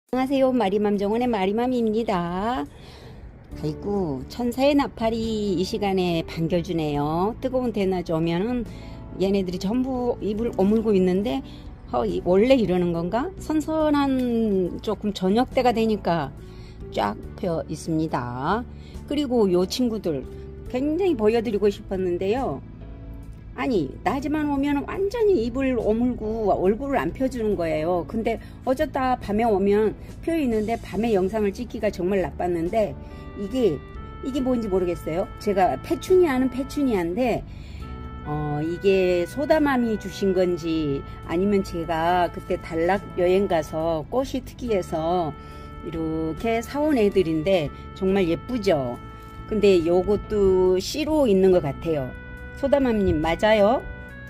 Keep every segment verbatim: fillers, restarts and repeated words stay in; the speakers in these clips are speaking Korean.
안녕하세요. 마리맘 정원의 마리맘입니다. 아이고, 천사의 나팔이 이 시간에 반겨주네요. 뜨거운 대낮 오면은 얘네들이 전부 입을 오물고 있는데 어, 원래 이러는 건가? 선선한 조금 저녁 때가 되니까 쫙 펴 있습니다. 그리고 요 친구들 굉장히 보여드리고 싶었는데요. 아니, 낮에만 오면 완전히 입을 오물고 얼굴을 안 펴주는 거예요. 근데 어쩌다 밤에 오면 펴 있는데 밤에 영상을 찍기가 정말 나빴는데 이게 이게 뭔지 모르겠어요. 제가 페추니아는 페추니아인데 어 이게 소다맘이 주신 건지 아니면 제가 그때 단락 여행 가서 꽃이 특이해서 이렇게 사온 애들인데 정말 예쁘죠. 근데 요것도 씨로 있는 것 같아요. 소다맘님 맞아요?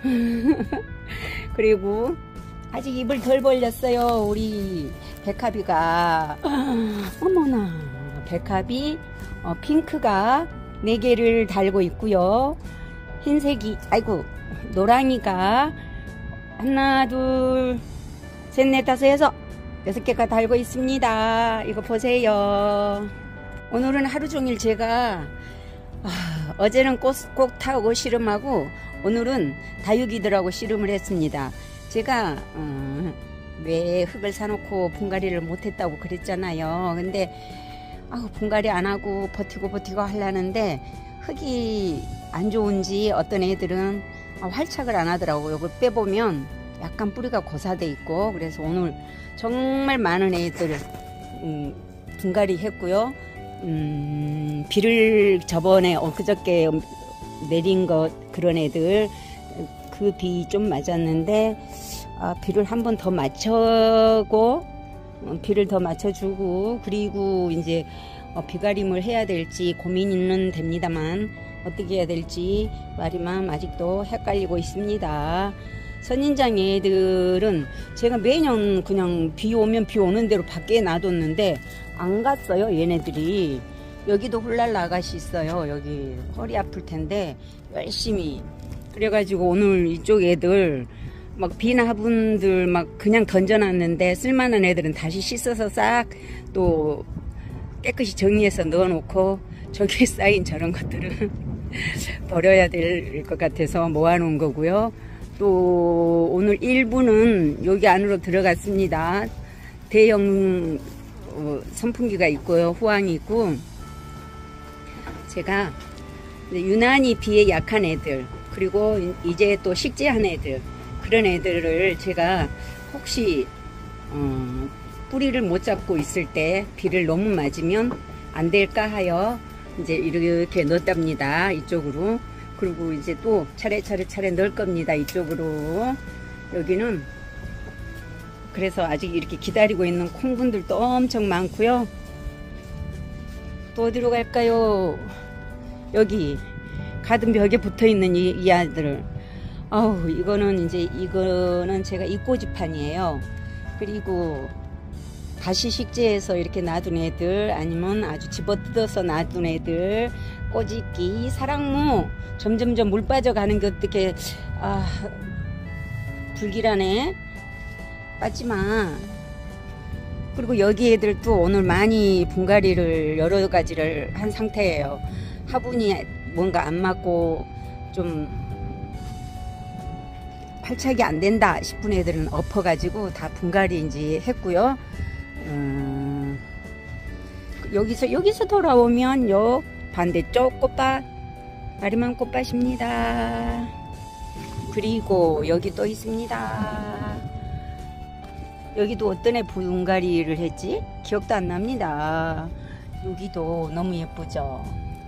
그리고 아직 입을 덜 벌렸어요. 우리 백합이가. 어머나, 백합이 어, 핑크가 네 개를 달고 있고요. 흰색이, 아이고, 노랑이가 하나, 둘, 셋, 넷, 다섯, 여섯, 여섯 개가 달고 있습니다. 이거 보세요. 오늘은 하루 종일 제가 아, 어제는 꽃, 꽃하고 씨름하고 오늘은 다육이들하고 씨름을 했습니다. 제가 어, 왜 흙을 사놓고 분갈이를 못했다고 그랬잖아요. 근데 아, 분갈이 안하고 버티고 버티고 하려는데 흙이 안 좋은지 어떤 애들은 아, 활착을 안 하더라고요. 이걸 빼보면 약간 뿌리가 고사돼 있고, 그래서 오늘 정말 많은 애들 음, 분갈이 했고요. 음, 비를 저번에 엊그저께 내린 것 그런 애들 그 비 좀 맞았는데 아, 비를 한 번 더 맞춰고 어, 비를 더 맞춰주고 그리고 이제 어, 비가림을 해야 될지 고민은 됩니다만 어떻게 해야 될지 마리맘 아직도 헷갈리고 있습니다. 선인장 애들은 제가 매년 그냥 비 오면 비 오는 대로 밖에 놔뒀는데 안 갔어요. 얘네들이. 여기도 훌랄라 아가씨 있어요. 여기 허리 아플 텐데 열심히. 그래가지고 오늘 이쪽 애들 막 빈 화분들 막 그냥 던져놨는데 쓸만한 애들은 다시 씻어서 싹 또 깨끗이 정리해서 넣어놓고 저기에 쌓인 저런 것들은 버려야 될 것 같아서 모아놓은 거고요. 또 오늘 일부는 여기 안으로 들어갔습니다. 대형 어, 선풍기가 있고요. 후황이 있고 제가 유난히 비에 약한 애들 그리고 이제 또 식재한 애들 그런 애들을 제가 혹시 어, 뿌리를 못 잡고 있을 때 비를 너무 맞으면 안 될까 하여 이제 이렇게 넣었답니다. 이쪽으로. 그리고 이제 또 차례차례 차례 넣을 겁니다. 이쪽으로. 여기는 그래서 아직 이렇게 기다리고 있는 콩분들도 엄청 많고요. 또 어디로 갈까요? 여기 가든 벽에 붙어있는 이, 이 아들. 아우, 이거는 이제 이거는 제가 이꼬지판이에요. 그리고 다시 식재해서 이렇게 놔둔 애들 아니면 아주 집어뜯어서 놔둔 애들, 꼬집기, 사랑무 점점점 물 빠져가는 게 어떻게 아 불길하네. 빠지마. 그리고 여기 애들도 오늘 많이 분갈이를 여러 가지를 한 상태예요. 화분이 뭔가 안 맞고 좀 팔착이 안 된다 싶은 애들은 엎어가지고 다 분갈이 이제 했고요. 음, 여기서 여기서 돌아오면 요 반대쪽 꽃밭 마리맘 꽃밭입니다. 그리고 여기 또 있습니다. 여기도 어떤 애 분갈이를 했지? 기억도 안 납니다. 여기도 너무 예쁘죠?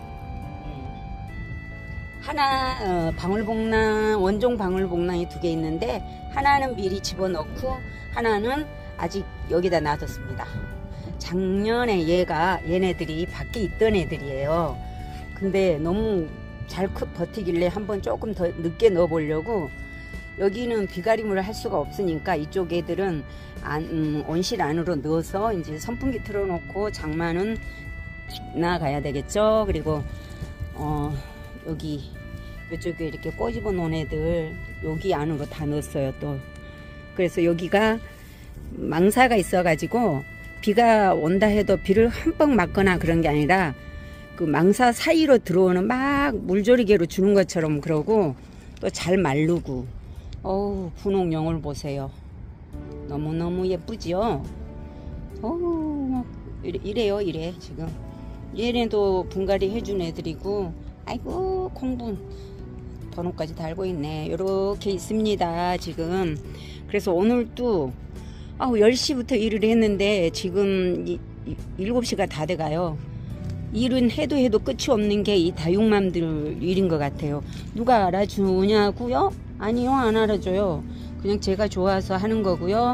하나 어, 방울복랑 원종 방울복랑이 두 개 있는데 하나는 미리 집어넣고 하나는 아직 여기다 놔뒀습니다. 작년에 얘가 얘네들이 밖에 있던 애들이에요. 근데 너무 잘 버티길래 한번 조금 더 늦게 넣어 보려고. 여기는 비가림을 할 수가 없으니까 이쪽 애들은 안, 음, 온실 안으로 넣어서 이제 선풍기 틀어놓고 장마는 나가야 되겠죠. 그리고 어, 여기 이쪽에 이렇게 꼬집어 놓은 애들 여기 안으로 다 넣었어요. 또 그래서 여기가 망사가 있어 가지고 비가 온다 해도 비를 흠뻑 맞거나 그런 게 아니라 그 망사 사이로 들어오는 막 물조리개로 주는 것처럼 그러고 또 잘 마르고. 어우, 분홍영을 보세요. 너무너무 예쁘지요? 어우, 이래, 이래요, 이래, 지금. 얘네도 분갈이 해준 애들이고, 아이고, 콩분. 번호까지 달고 있네. 요렇게 있습니다, 지금. 그래서 오늘도, 아우, 열 시부터 일을 했는데, 지금 이, 이, 일곱 시가 다 돼가요. 일은 해도 해도 끝이 없는 게 이 다육맘들 일인 것 같아요. 누가 알아주냐고요? 아니요, 안 알아줘요. 그냥 제가 좋아서 하는 거고요.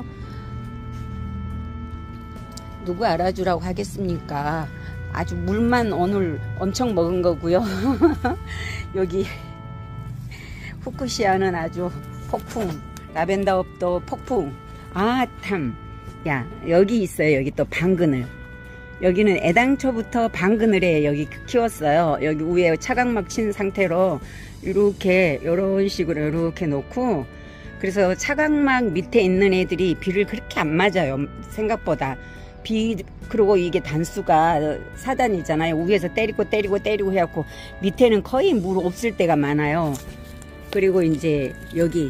누구 알아주라고 하겠습니까? 아주 물만 오늘 엄청 먹은 거고요. 여기 후쿠시아는 아주 폭풍, 라벤더업도 폭풍. 아, 참. 야, 여기 있어요. 여기 또 방그늘. 여기는 애당초부터 방그늘에 여기 키웠어요. 여기 위에 차각막 친 상태로 이렇게 이런 식으로 이렇게 놓고, 그래서 차각막 밑에 있는 애들이 비를 그렇게 안 맞아요. 생각보다. 비, 그리고 이게 단수가 사 단이잖아요. 위에서 때리고 때리고 때리고 해갖고 밑에는 거의 물 없을 때가 많아요. 그리고 이제 여기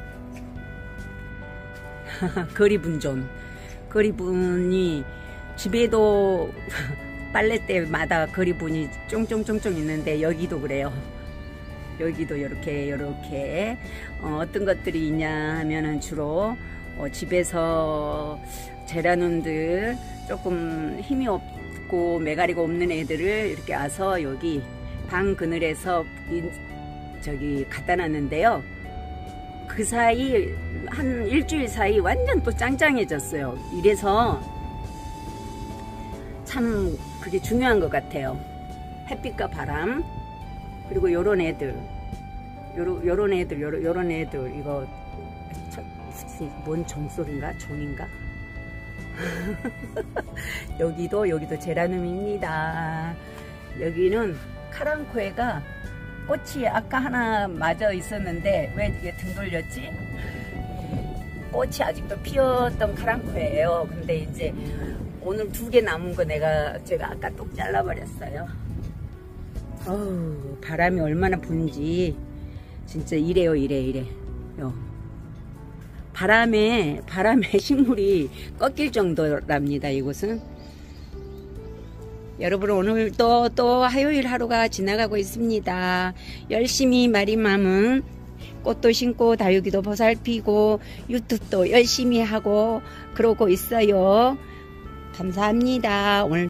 거리분존. 거리분이 집에도 빨래때마다 거리분이 쫑쫑쫑쫑 있는데 여기도 그래요. 여기도 이렇게 이렇게 어, 어떤 것들이 있냐 하면은 주로 어, 집에서 제라늄들 조금 힘이 없고 메가리가 없는 애들을 이렇게 와서 여기 방 그늘에서 이, 저기 갖다 놨는데요. 그 사이 한 일주일 사이 완전 또 짱짱해졌어요. 이래서 참 그게 중요한 것 같아요. 햇빛과 바람, 그리고 요런 애들, 요런, 요런 애들, 요런, 요런 애들, 이거 저, 뭔 종소리인가? 종인가? 여기도 여기도 제라늄입니다. 여기는 카랑코에가 꽃이 아까 하나 맞아 있었는데 왜 이게 등 돌렸지? 꽃이 아직도 피었던 카랑코예요. 근데 이제 오늘 두 개 남은 거 내가 제가 아까 똑 잘라버렸어요. 어우, 바람이 얼마나 부는지 진짜 이래요, 이래, 이래. 요. 바람에 바람에 식물이 꺾일 정도랍니다. 이곳은. 여러분, 오늘도 또 화요일 하루가 지나가고 있습니다. 열심히 마리맘은 꽃도 심고 다육이도 보살피고 유튜브도 열심히 하고 그러고 있어요. 감사합니다. 오늘